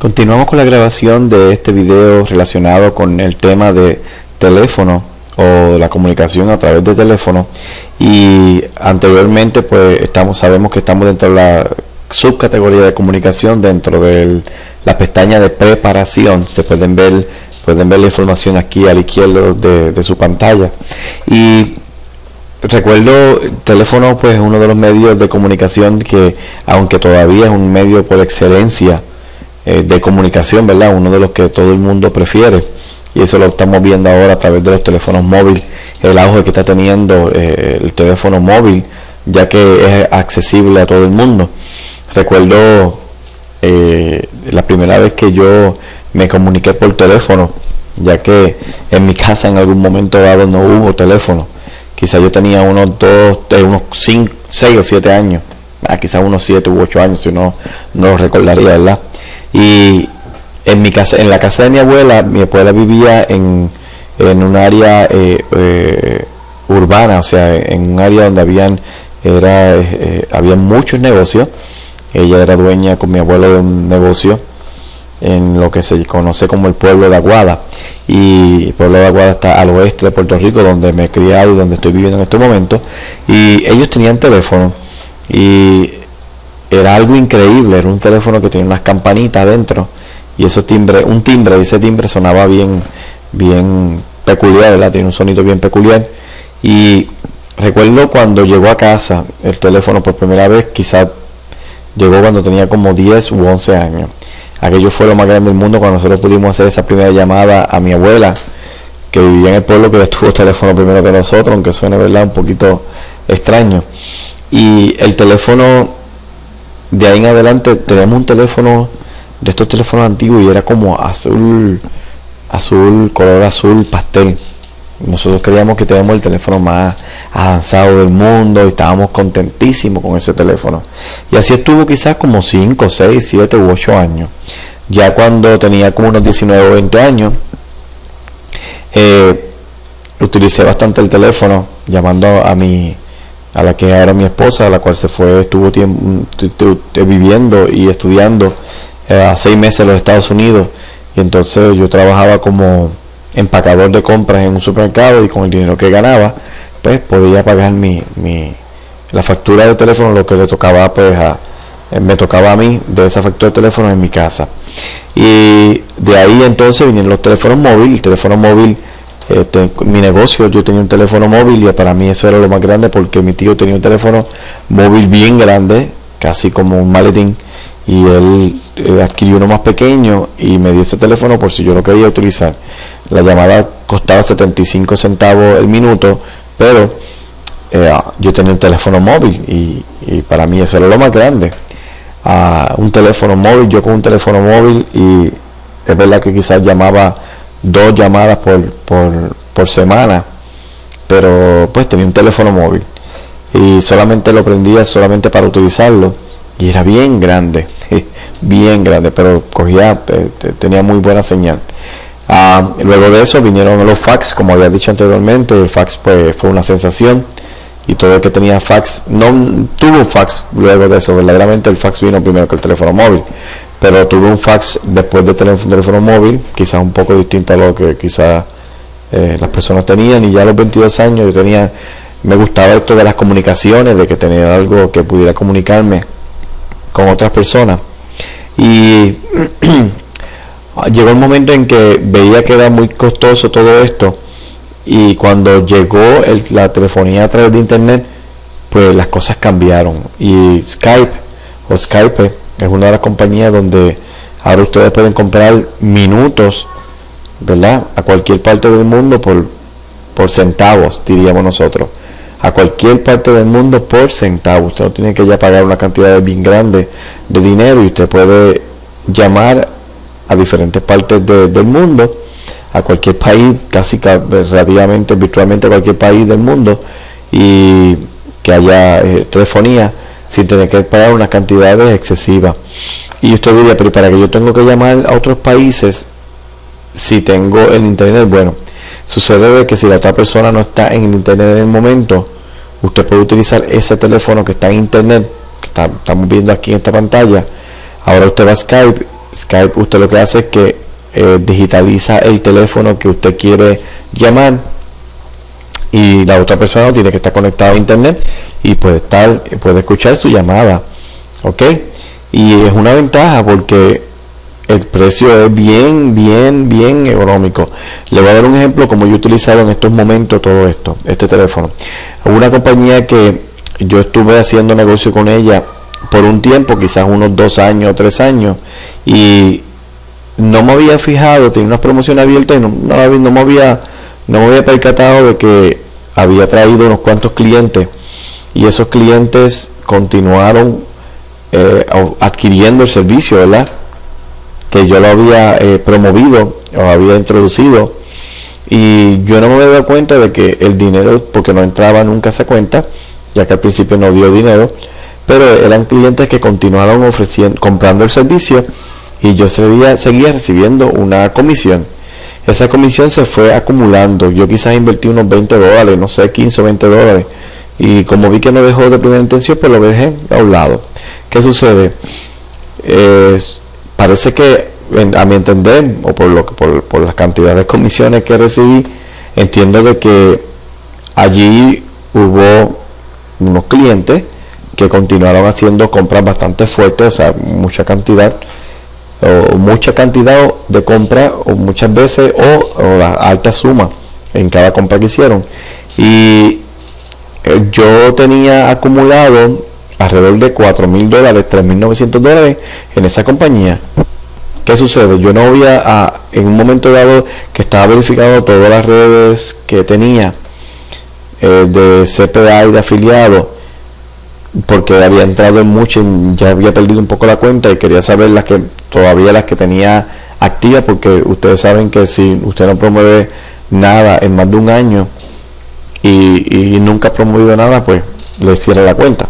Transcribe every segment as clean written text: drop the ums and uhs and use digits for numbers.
Continuamos con la grabación de este video relacionado con el tema de teléfono o la comunicación a través de teléfono, y anteriormente pues sabemos que estamos dentro de la subcategoría de comunicación dentro de la pestaña de preparación. Se pueden ver la información aquí a la izquierda de su pantalla. Y recuerdo, el teléfono pues es uno de los medios de comunicación que, aunque todavía es un medio por excelencia de comunicación, ¿verdad?, uno de los que todo el mundo prefiere, y eso lo estamos viendo ahora a través de los teléfonos móviles, el auge que está teniendo el teléfono móvil, ya que es accesible a todo el mundo. Recuerdo la primera vez que yo me comuniqué por teléfono, ya que en mi casa en algún momento dado no hubo teléfono. Quizás yo tenía unos 6 o 7 años, quizás unos 7 u 8 años, si no lo recordaría, ¿verdad? Y en mi casa, en la casa de mi abuela vivía en un área urbana, o sea, en un área donde había muchos negocios. Ella era dueña con mi abuelo de un negocio en lo que se conoce como el pueblo de Aguada, y el pueblo de Aguada está al oeste de Puerto Rico, donde me he criado y donde estoy viviendo en este momento. Y ellos tenían teléfono, y era algo increíble. Era un teléfono que tenía unas campanitas adentro, y ese timbre sonaba bien peculiar, ¿verdad? Tiene un sonido bien peculiar. Y recuerdo cuando llegó a casa el teléfono por primera vez, quizás llegó cuando tenía como 10 u 11 años. Aquello fue lo más grande del mundo cuando nosotros pudimos hacer esa primera llamada a mi abuela, que vivía en el pueblo, que tuvo teléfono primero que nosotros, aunque suene, ¿verdad?, un poquito extraño. Y el teléfono, de ahí en adelante, tenemos un teléfono de estos teléfonos antiguos, y era como color azul pastel. Nosotros creíamos que teníamos el teléfono más avanzado del mundo y estábamos contentísimos con ese teléfono. Y así estuvo quizás como 5, 6, 7 u 8 años. Ya cuando tenía como unos 19 o 20 años, utilicé bastante el teléfono, llamando a la que era mi esposa, a la cual estuvo viviendo y estudiando a 6 meses en los Estados Unidos. Y entonces yo trabajaba como empacador de compras en un supermercado, y con el dinero que ganaba pues podía pagar la factura de teléfono, lo que le tocaba pues me tocaba a mí de esa factura de teléfono en mi casa. Y de ahí entonces vinieron los teléfonos móviles. El teléfono móvil, mi negocio, yo tenía un teléfono móvil, y para mí eso era lo más grande, porque mi tío tenía un teléfono móvil bien grande, casi como un maletín, y él adquirió uno más pequeño y me dio ese teléfono por si yo lo quería utilizar. La llamada costaba 75 centavos el minuto, pero yo tenía un teléfono móvil, y para mí eso era lo más grande. Un teléfono móvil, yo con un teléfono móvil, y es verdad que quizás llamaba 2 llamadas por semana, pero pues tenía un teléfono móvil, y solamente lo prendía solamente para utilizarlo, y era bien grande, pero tenía muy buena señal. Luego de eso vinieron los fax, como había dicho anteriormente. El fax pues fue una sensación, y todo el que tenía fax no tuvo fax. Luego de eso, verdaderamente el fax vino primero que el teléfono móvil, pero tuve un fax después de tener un teléfono móvil, quizás un poco distinto a lo que quizás las personas tenían. Y ya a los 22 años me gustaba esto de las comunicaciones, de que tenía algo que pudiera comunicarme con otras personas. Y llegó el momento en que veía que era muy costoso todo esto, y cuando llegó la telefonía a través de internet, pues las cosas cambiaron. Y Skype es una de las compañías donde ahora ustedes pueden comprar minutos, ¿verdad?, a cualquier parte del mundo por centavos, diríamos nosotros, a cualquier parte del mundo por centavos. Usted no tiene que ya pagar una cantidad bien grande de dinero, y usted puede llamar a diferentes partes del mundo, a cualquier país, relativamente virtualmente a cualquier país del mundo, y que haya telefonía sin tener que pagar unas cantidades excesivas. Y usted diría, pero ¿para qué yo tengo que llamar a otros países si tengo el internet? Bueno, sucede de que si la otra persona no está en el internet en el momento, usted puede utilizar ese teléfono que está en internet, que estamos viendo aquí en esta pantalla. Ahora usted va a Skype Skype usted lo que hace es que digitaliza el teléfono que usted quiere llamar y la otra persona no tiene que estar conectada a internet y puede escuchar su llamada, ¿ok? Y es una ventaja porque el precio es bien económico. Le voy a dar un ejemplo como yo he utilizado en estos momentos todo este teléfono. Una compañía que yo estuve haciendo negocio con ella por un tiempo, quizás unos 2 años o 3 años, y no me había fijado, tenía unas promociones abiertas y no me había percatado de que había traído unos cuantos clientes y esos clientes continuaron adquiriendo el servicio, ¿verdad? Que yo lo había promovido o había introducido, y yo no me había dado cuenta de que el dinero, porque no entraba nunca a esa cuenta, ya que al principio no dio dinero, pero eran clientes que continuaron comprando el servicio y yo seguía recibiendo una comisión. Esa comisión se fue acumulando. Yo quizás invertí unos $20, no sé, 15 o $20, y como vi que no dejó de primera intención, pues lo dejé a un lado. ¿Qué sucede? Parece que, a mi entender, o por las cantidades de comisiones que recibí, entiendo de que allí hubo unos clientes que continuaron haciendo compras bastante fuertes, o sea, mucha cantidad de compras, o muchas veces, o la alta suma en cada compra que hicieron. Y yo tenía acumulado alrededor de $4,000, $3,900 en esa compañía. ¿Qué sucede? Yo no había, en un momento dado que estaba verificando todas las redes que tenía de CPA y de afiliados, porque había entrado en muchas y ya había perdido un poco la cuenta y quería saber las que tenía activas, porque ustedes saben que si usted no promueve nada en más de un año y nunca ha promovido nada, pues le cierra la cuenta.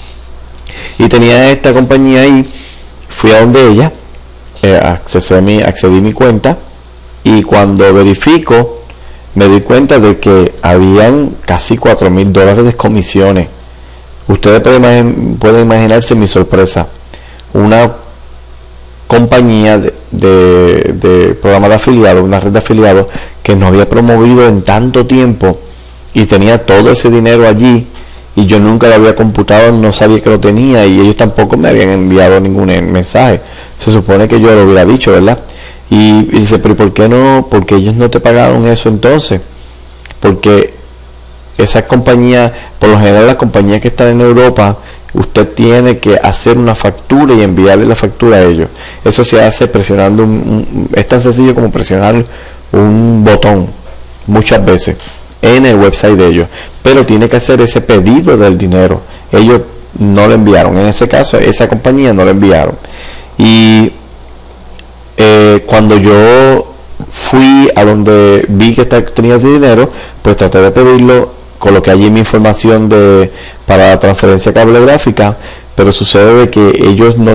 Y tenía esta compañía ahí, fui a donde ella, accedí a mi cuenta, y cuando verifico me di cuenta de que habían casi $4,000 de comisiones. Ustedes pueden imaginarse mi sorpresa. Una compañía de programa de afiliados, una red de afiliados que no había promovido en tanto tiempo y tenía todo ese dinero allí, y yo nunca lo había computado, no sabía que lo tenía, y ellos tampoco me habían enviado ningún mensaje. Se supone que yo lo hubiera dicho, ¿verdad? Y dice, pero ¿por qué no? Porque ellos no te pagaron eso entonces. Porque esas compañías, por lo general las compañías que están en Europa, usted tiene que hacer una factura y enviarle la factura a ellos. Eso se hace presionando es tan sencillo como presionar un botón muchas veces en el website de ellos, pero tiene que hacer ese pedido del dinero. Ellos no lo enviaron, en ese caso esa compañía no lo enviaron. Y cuando yo fui a donde vi que tenía ese dinero, pues traté de pedirlo, coloqué allí mi información para la transferencia cablegráfica, pero sucede de que ellos no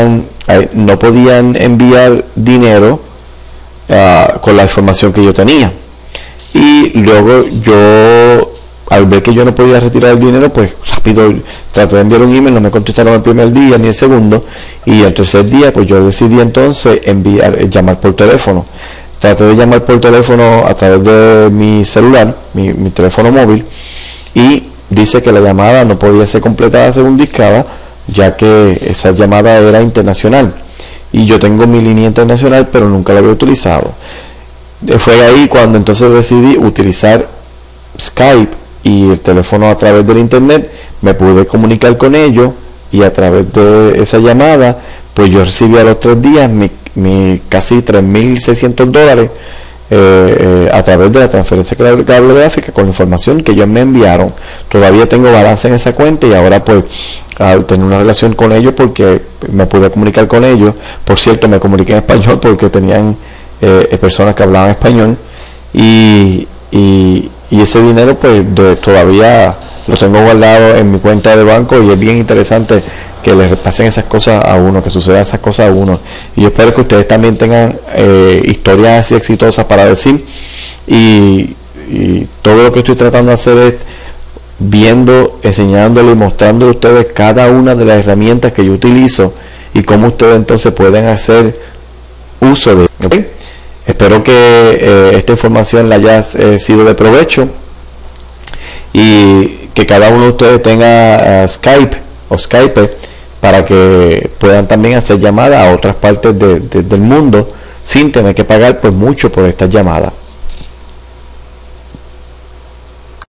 podían enviar dinero con la información que yo tenía. Y luego yo, al ver que yo no podía retirar el dinero, pues rápido traté de enviar un email, no me contestaron el primer día ni el segundo, y el tercer día pues yo decidí entonces llamar por teléfono. Traté de llamar por teléfono a través de mi celular, mi teléfono móvil, y dice que la llamada no podía ser completada según discada, ya que esa llamada era internacional, y yo tengo mi línea internacional pero nunca la había utilizado. Fue ahí cuando entonces decidí utilizar Skype y el teléfono a través del internet. Me pude comunicar con ellos, y a través de esa llamada pues yo recibí a los 3 días mi casi $3,600 a través de la transferencia cablegráfica con la información que ellos me enviaron. Todavía tengo balance en esa cuenta, y ahora pues al tener una relación con ellos, porque me pude comunicar con ellos. Por cierto, me comuniqué en español porque tenían personas que hablaban español, y ese dinero pues todavía lo tengo guardado en mi cuenta de banco, y es bien interesante que les pasen esas cosas a uno, que sucedan esas cosas a uno. Y yo espero que ustedes también tengan historias así exitosas para decir, y todo lo que estoy tratando de hacer es enseñándole y mostrándole a ustedes cada una de las herramientas que yo utilizo, y cómo ustedes entonces pueden hacer uso de. ¿Okay? Espero que esta información le haya sido de provecho y que cada uno de ustedes tenga Skype o Skype para que puedan también hacer llamadas a otras partes del mundo sin tener que pagar pues mucho por estas llamadas.